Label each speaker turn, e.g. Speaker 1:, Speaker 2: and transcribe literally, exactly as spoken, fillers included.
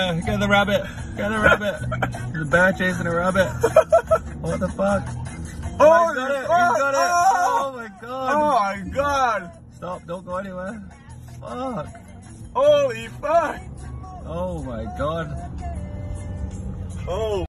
Speaker 1: Uh, get the rabbit. Get the rabbit. There's a bear chasing a rabbit. What the fuck?
Speaker 2: Oh,
Speaker 1: he's got it. He's
Speaker 2: oh,
Speaker 1: got it.
Speaker 2: oh.
Speaker 1: Oh my god.
Speaker 2: Oh my god.
Speaker 1: Stop. Don't go anywhere. Fuck.
Speaker 2: Holy fuck.
Speaker 1: Oh my god.
Speaker 2: Oh.